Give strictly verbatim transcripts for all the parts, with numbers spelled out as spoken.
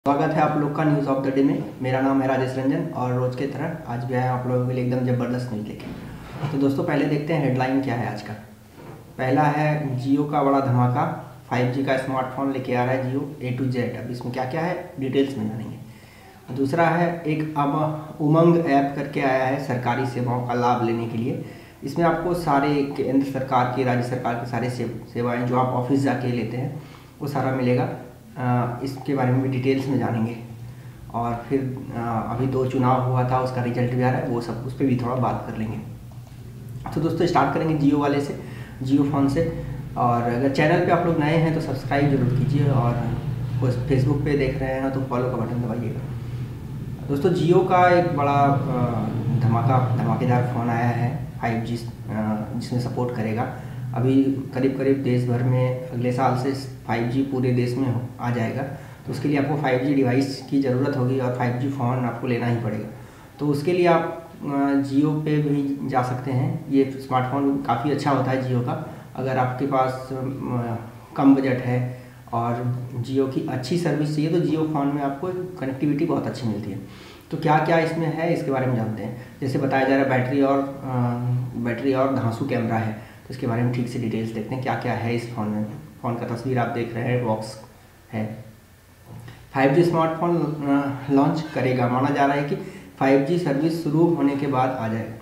स्वागत है आप लोग का न्यूज़ ऑफ द डे में। मेरा नाम है राजेश रंजन और रोज़ की तरह आज भी आया आप लोगों के लिए एकदम ज़बरदस्त न्यूज़ लेके। तो दोस्तों पहले देखते हैं हेडलाइन क्या है आज का। पहला है जियो का बड़ा धमाका, फाइव जी का स्मार्टफोन लेके आ रहा है जियो ए टू जेड। अब इसमें क्या क्या है डिटेल्स में जानेंगे। दूसरा है एक अब उमंग ऐप करके आया है सरकारी सेवाओं का लाभ लेने के लिए। इसमें आपको सारे केंद्र सरकार की, राज्य सरकार के सारे सेवाएँ जो आप ऑफिस जाके लेते हैं वो सारा मिलेगा। आ, इसके बारे में भी डिटेल्स में जानेंगे। और फिर आ, अभी दो चुनाव हुआ था, उसका रिजल्ट भी आ रहा है, वो सब उस पर भी थोड़ा बात कर लेंगे। तो दोस्तों स्टार्ट करेंगे जियो वाले से, जियो फ़ोन से। और अगर चैनल पे आप लोग नए हैं तो सब्सक्राइब जरूर कीजिए और फेसबुक पे देख रहे हैं तो फॉलो का बटन दबाइएगा। दोस्तों जियो का एक बड़ा धमाका धमाकेदार फ़ोन आया है फाइव जी, जिसमें सपोर्ट करेगा। अभी करीब करीब देश भर में अगले साल से फाइव जी पूरे देश में आ जाएगा। तो उसके लिए आपको फाइव जी डिवाइस की ज़रूरत होगी और फाइव जी फ़ोन आपको लेना ही पड़ेगा। तो उसके लिए आप जियो पे भी जा सकते हैं। ये स्मार्टफोन काफ़ी अच्छा होता है जियो का। अगर आपके पास कम बजट है और जियो की अच्छी सर्विस चाहिए तो जियो फ़ोन में आपको कनेक्टिविटी बहुत अच्छी मिलती है। तो क्या क्या इसमें है इसके बारे में जानते हैं। जैसे बताया जा रहा है बैटरी और बैटरी और धांसू कैमरा है, तो इसके बारे में ठीक से डिटेल्स देखते हैं क्या क्या है इस फ़ोन में। फ़ोन का तस्वीर आप देख रहे हैं, बॉक्स है। फाइव जी स्मार्टफोन लॉन्च करेगा, माना जा रहा है कि फाइव जी सर्विस शुरू होने के बाद आ जाएगा।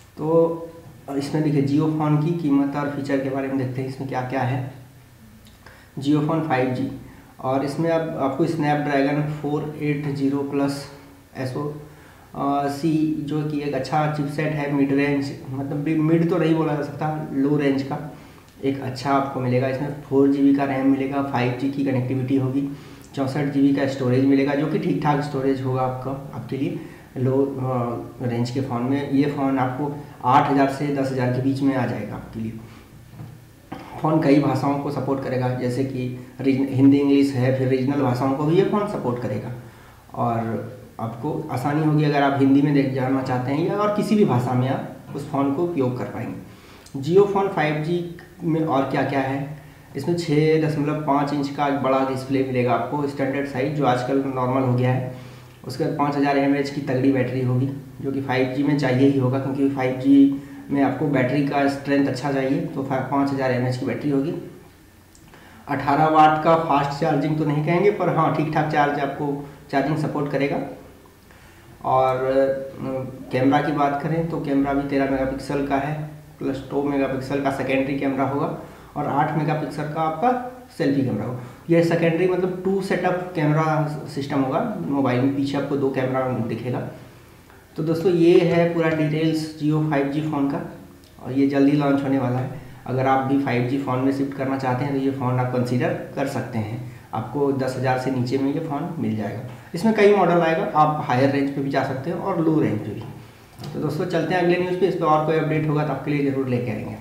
तो इसमें देखिए जियो फ़ोन की कीमत और फीचर के बारे में देखते हैं इसमें क्या क्या है। जियो फ़ोन फाइव जी और इसमें अब आपको Snapdragon four eight zero plus S O C जो कि एक अच्छा चिपसेट है, मिड रेंज, मतलब मिड तो नहीं बोला जा सकता, लो रेंज का एक अच्छा आपको मिलेगा। इसमें फोर जी बी का रैम मिलेगा, फाइव जी की कनेक्टिविटी होगी, चौंसठ जी बी का स्टोरेज मिलेगा जो कि ठीक ठाक स्टोरेज होगा आपका आपके लिए लो रेंज के फ़ोन में। ये फ़ोन आपको आठ हज़ार से दस हज़ार के बीच में आ जाएगा आपके लिए। फ़ोन कई भाषाओं को सपोर्ट करेगा, जैसे कि हिंदी इंग्लिश है, फिर रीजनल भाषाओं को भी ये फ़ोन सपोर्ट करेगा। और आपको आसानी होगी अगर आप हिंदी में देख जाना चाहते हैं या और किसी भी भाषा में आप उस फ़ोन को उपयोग कर पाएंगे। जियो फ़ोन फाइव जी में और क्या क्या है, इसमें छः दशमलव पाँच इंच का एक बड़ा डिस्प्ले मिलेगा आपको, स्टैंडर्ड साइज जो आजकल नॉर्मल हो गया है। उसके बाद पाँच हज़ार एम एच की तगड़ी बैटरी होगी जो कि फाइव जी में चाहिए ही होगा, क्योंकि फाइव जी में आपको बैटरी का स्ट्रेंथ अच्छा चाहिए। तो पाँच हज़ार एम एच की बैटरी होगी। अठारह वाट का फास्ट चार्जिंग तो नहीं कहेंगे, पर हाँ ठीक ठाक चार्ज आपको चार्जिंग सपोर्ट करेगा। और कैमरा की बात करें तो कैमरा भी तेरह मेगापिक्सल का है, प्लस दो मेगापिक्सल का सेकेंडरी कैमरा होगा और आठ मेगापिक्सल का आपका सेल्फी कैमरा होगा। ये सेकेंडरी मतलब टू सेटअप कैमरा सिस्टम होगा। मोबाइल में पीछे आपको दो कैमरा दिखेगा। तो दोस्तों ये है पूरा details Jio five G phone का और ये जल्दी लॉन्च होने वाला है। अगर आप भी फाइव जी फ़ोन में शिफ्ट करना चाहते हैं तो ये फ़ोन आप कंसीडर कर सकते हैं। आपको दस हज़ार से नीचे में ये फ़ोन मिल जाएगा। इसमें कई मॉडल आएगा, आप हायर रेंज पे भी जा सकते हैं और लो रेंज पे भी। तो दोस्तों चलते हैं अगले न्यूज़ पे। इस पर और कोई अपडेट होगा तो आपके लिए ज़रूर लेके आएंगे।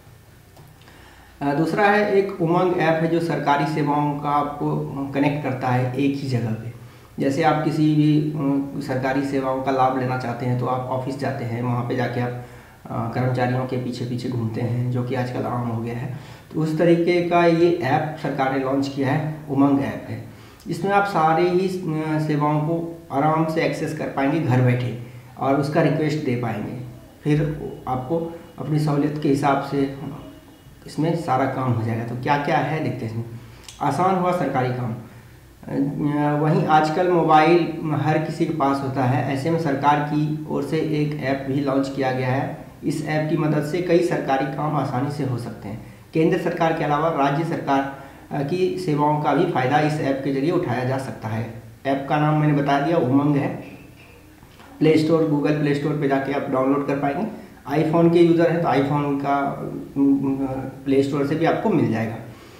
दूसरा है एक उमंग ऐप है जो सरकारी सेवाओं का आपको कनेक्ट करता है एक ही जगह पे। जैसे आप किसी भी सरकारी सेवाओं का लाभ लेना चाहते हैं तो आप ऑफिस जाते हैं, वहाँ पे जाके आप कर्मचारियों के पीछे पीछे घूमते हैं, जो कि आजकल आम हो गया है। तो उस तरीके का ये ऐप सरकार ने लॉन्च किया है, उमंग ऐप है। इसमें आप सारे ही सेवाओं को आराम से एक्सेस कर पाएंगे घर बैठे और उसका रिक्वेस्ट दे पाएंगे। फिर आपको अपनी सहूलियत के हिसाब से इसमें सारा काम हो जाएगा। तो क्या क्या है देखते हैं। इसमें आसान हुआ सरकारी काम। वहीं आजकल मोबाइल हर किसी के पास होता है, ऐसे में सरकार की ओर से एक ऐप भी लॉन्च किया गया है। इस ऐप की मदद से कई सरकारी काम आसानी से हो सकते हैं। केंद्र सरकार के अलावा राज्य सरकार की सेवाओं का भी फ़ायदा इस ऐप के जरिए उठाया जा सकता है। ऐप का नाम मैंने बता दिया, उमंग है। Play store, Google play store पे जाके आप डाउनलोड कर पाएंगे। आईफोन के यूज़र हैं तो आईफोन का प्ले स्टोर से भी आपको मिल जाएगा।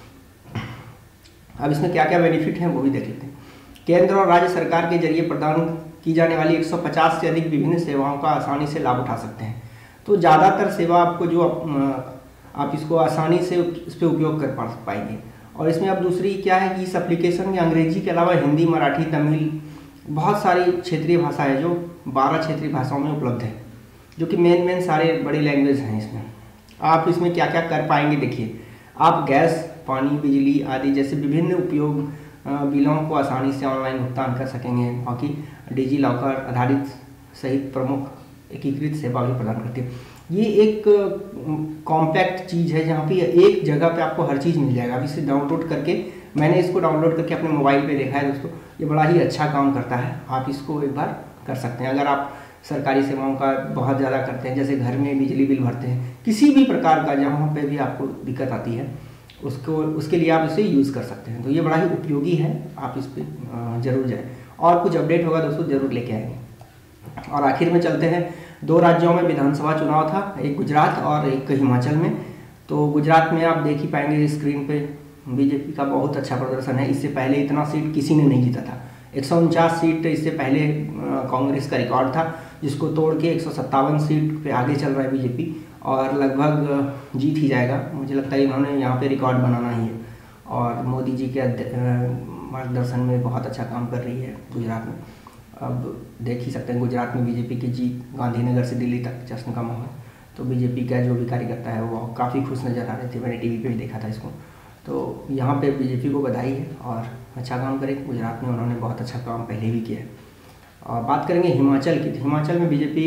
अब इसमें क्या क्या बेनिफिट हैं वो भी देख लेते हैं। केंद्र और राज्य सरकार के जरिए प्रदान की जाने वाली एक सौ पचास से अधिक विभिन्न सेवाओं का आसानी से लाभ उठा सकते हैं। तो ज़्यादातर सेवा आपको जो आप, आप इसको आसानी से इस पर उपयोग कर पा पाएंगे। और इसमें अब दूसरी क्या है कि इस एप्लीकेशन में अंग्रेजी के अलावा हिंदी, मराठी, तमिल, बहुत सारी क्षेत्रीय भाषा है जो बारह क्षेत्रीय भाषाओं में उपलब्ध है, जो कि मेन मेन सारे बड़ी लैंग्वेज हैं। इसमें आप इसमें क्या क्या कर पाएंगे देखिए। आप गैस, पानी, बिजली आदि जैसे विभिन्न उपयोग बिलों को आसानी से ऑनलाइन भुगतान कर सकेंगे। बाकी डिजी लॉकर आधारित सहित प्रमुख एकीकृत सेवा भी प्रदान करती है। ये एक कॉम्पैक्ट चीज़ है जहाँ पे एक जगह पे आपको हर चीज़ मिल जाएगा। अभी इसे डाउनलोड करके मैंने इसको डाउनलोड करके अपने मोबाइल पे देखा है दोस्तों, ये बड़ा ही अच्छा काम करता है। आप इसको एक बार कर सकते हैं। अगर आप सरकारी सेवाओं का बहुत ज़्यादा करते हैं, जैसे घर में बिजली बिल भरते हैं, किसी भी प्रकार का जहाँ पे भी आपको दिक्कत आती है, उसको उसके लिए आप इसे यूज़ कर सकते हैं। तो ये बड़ा ही उपयोगी है, आप इस पर ज़रूर जाएँ। और कुछ अपडेट होगा दोस्तों ज़रूर लेके आएंगे। और आखिर में चलते हैं, दो राज्यों में विधानसभा चुनाव था, एक गुजरात और एक हिमाचल में। तो गुजरात में आप देख ही पाएंगे स्क्रीन पे बीजेपी का बहुत अच्छा प्रदर्शन है। इससे पहले इतना सीट किसी ने नहीं जीता था। एक सौ उनचास सीट इससे पहले कांग्रेस का रिकॉर्ड था, जिसको तोड़ के एक सौ सत्तावन सीट पे आगे चल रहा है बीजेपी, और लगभग जीत ही जाएगा। मुझे लगता है इन्होंने यहाँ पे रिकॉर्ड बनाना ही है, और मोदी जी के मार्गदर्शन में बहुत अच्छा काम कर रही है गुजरात में। अब देख ही सकते हैं गुजरात में बीजेपी की जीत, गांधीनगर से दिल्ली तक जश्न का माहौल। तो बीजेपी का जो भी कार्यकर्ता है वो काफ़ी खुश नज़र आ रहे थे, मैंने टीवी पे भी देखा था इसको। तो यहाँ पे बीजेपी को बधाई है और अच्छा काम करें। गुजरात में उन्होंने बहुत अच्छा काम पहले भी किया है। और बात करेंगे हिमाचल की, तो हिमाचल में बीजेपी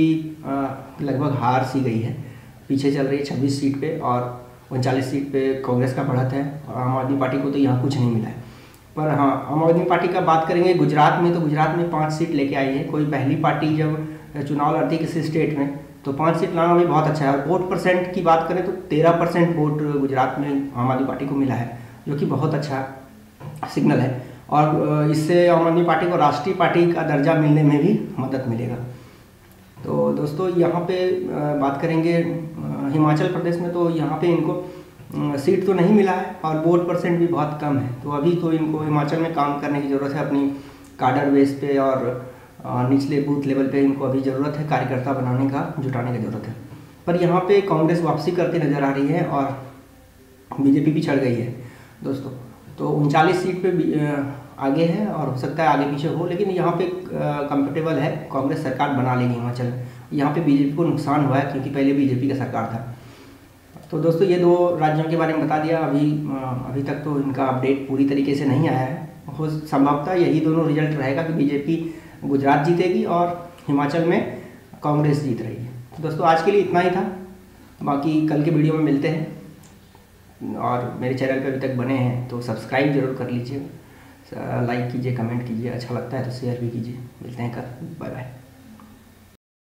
लगभग हार सी गई है, पीछे चल रही है छब्बीस सीट पे, और उनचालीस सीट पे कांग्रेस का बढ़त है। और आम आदमी पार्टी को तो यहाँ कुछ नहीं मिला है। पर हाँ, आम आदमी पार्टी का बात करेंगे गुजरात में, तो गुजरात में पाँच सीट लेके आई है। कोई पहली पार्टी जब चुनाव लड़ती किसी स्टेट में तो पाँच सीट लाना भी बहुत अच्छा है। और वोट परसेंट की बात करें तो तेरह परसेंट वोट गुजरात में आम आदमी पार्टी को मिला है, जो कि बहुत अच्छा सिग्नल है। और इससे आम आदमी पार्टी को राष्ट्रीय पार्टी का दर्जा मिलने में भी मदद मिलेगा। तो दोस्तों यहाँ पे बात करेंगे हिमाचल प्रदेश में, तो यहाँ पे इनको सीट तो नहीं मिला है और वोट परसेंट भी बहुत कम है। तो अभी तो इनको हिमाचल में काम करने की ज़रूरत है, अपनी काडर बेस पे और निचले बूथ लेवल पे इनको अभी ज़रूरत है कार्यकर्ता बनाने का, जुटाने की ज़रूरत है। पर यहाँ पे कांग्रेस वापसी करती नज़र आ रही है और बीजेपी भी छड़ गई है दोस्तों। तो उनचालीस सीट पे आगे है और हो सकता है आगे पीछे हो, लेकिन यहाँ पे कंफर्टेबल है, कांग्रेस सरकार बना लेगी हिमाचल में। यहाँ पे बीजेपी को नुकसान हुआ है क्योंकि पहले बीजेपी का सरकार था। तो दोस्तों ये दो राज्यों के बारे में बता दिया। अभी अभी तक तो इनका अपडेट पूरी तरीके से नहीं आया है। हो संभवतः यही दोनों रिजल्ट रहेगा कि बीजेपी गुजरात जीतेगी और हिमाचल में कांग्रेस जीत रही है। तो दोस्तों आज के लिए इतना ही था, बाकी कल के वीडियो में मिलते हैं। और मेरे चैनल पे अभी तक बने हैं तो सब्सक्राइब जरूर कर लीजिए, लाइक कीजिए, कमेंट कीजिए, अच्छा लगता है तो शेयर भी कीजिए। मिलते हैं कल, बाय बाय।